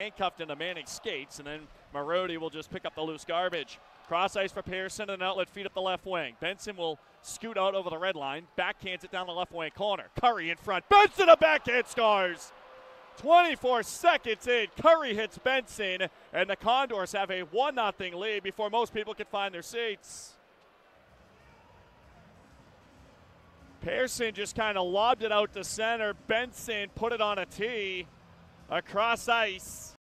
handcuffed into Manning's skates, and then Marody will just pick up the loose garbage. Cross ice for Pearson and an outlet feed up the left wing. Benson will scoot out over the red line, backhands it down the left wing corner. Curry in front. Benson a backhand scores. 24 seconds in, Curry hits Benson, and the Condors have a 1-0 lead before most people can find their seats. Pearson just kind of lobbed it out to center. Benson put it on a tee across ice.